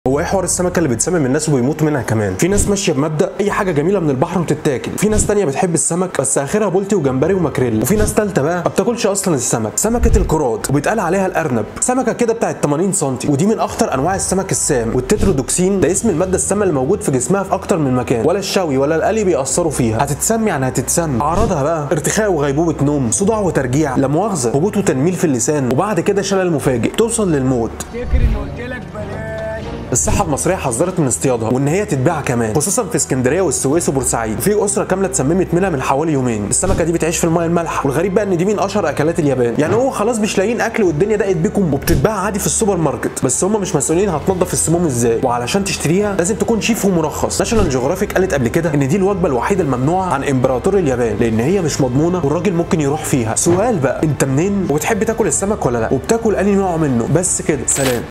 هو ايه حوار السمكه اللي بتسمم الناس وبيموت منها كمان؟ في ناس ماشيه بمبدا اي حاجه جميله من البحر وتتاكل، في ناس تانية بتحب السمك بس اخرها بولتي وجمبري وماكريل، وفي ناس تالتة بقى ما بتاكلش اصلا السمك، سمكه القراد وبيتقال عليها الارنب، سمكه كده بتاعت 80 سم ودي من اخطر انواع السمك السام، والتترودوكسين ده اسم الماده السامه اللي موجود في جسمها في اكتر من مكان، ولا الشوي ولا القلي بيأثروا فيها، هتتسمي يعني هتتسمى. اعراضها بقى ارتخاء وغيبوبه نوم، صداع وترجيع، لا مؤاخذه هبوط وتنميل في اللسان، وبعد كده شلل مفاجئ توصل للموت. افتكر اني قلت لك بلاش. الصحه المصريه حذرت من اصطيادها وان هي تتباع كمان، خصوصا في اسكندريه والسويس وبورسعيد، وفي اسره كامله اتسممت منها من حوالي يومين. السمكه دي بتعيش في الماء المالحه، والغريب بقى ان دي من اشهر اكلات اليابان، يعني هو خلاص مش لاقيين اكل والدنيا ضاقت بيكم وبتتباع عادي في السوبر ماركت، بس هم مش مسؤولين هتنضف السموم ازاي، وعلشان تشتريها لازم تكون شيف ومرخص. ناشونال جيوغرافيك قالت قبل كده ان دي الوجبه الوحيده الممنوعه عن امبراطور اليابان لان هي مش مضمونه والراجل ممكن يروح فيها. سؤال بقى، انت منين وبتحب تاكل السمك ولا لا؟ وبتاكل انهي نوع منه؟ بس كده، سلام.